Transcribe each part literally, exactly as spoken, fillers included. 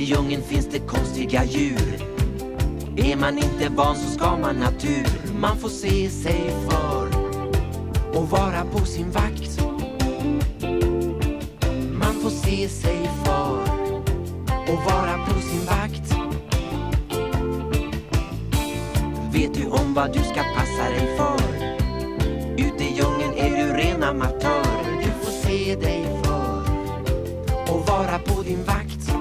djungeln finns det konstiga djur. Är man inte van så ska man ha tur. Man får se sig för och vara på sin vakt. Man får se sig för och vara på sin vakt. Vet du om vad du ska passa dig för? Ute i djungeln är du ren amatör. Du får se dig för och vara på din vakt.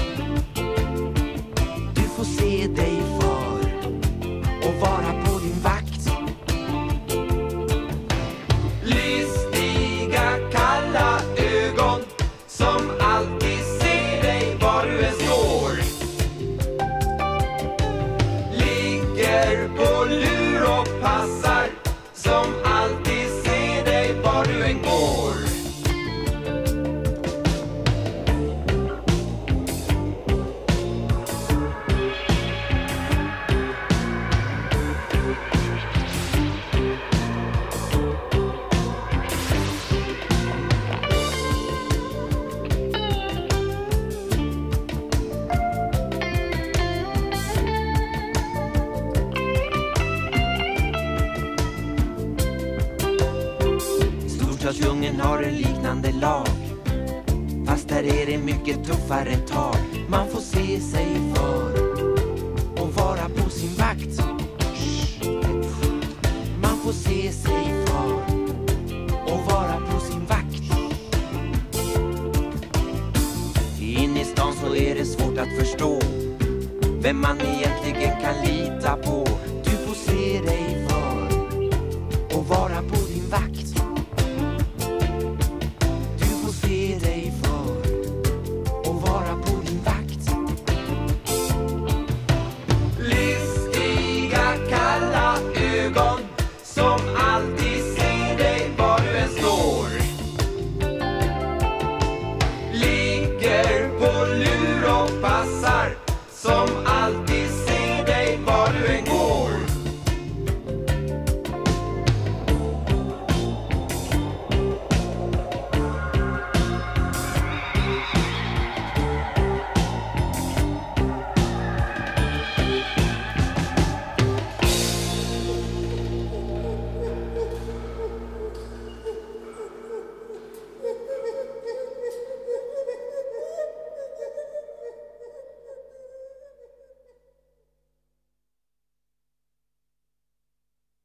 Du får se dig för och vara på din vakt. Listiga kalla ögon som alltid ser dig var du än står. Ligger på lur och passar som alltid ser dig var du än går. Storstadsdjungeln har en liknande lag, fast där är det mycket tuffare tag. Man får se sig för och vara på sin vakt. Man får se sig för och vara på sin vakt. Inne i stan så är det svårt att förstå vem man är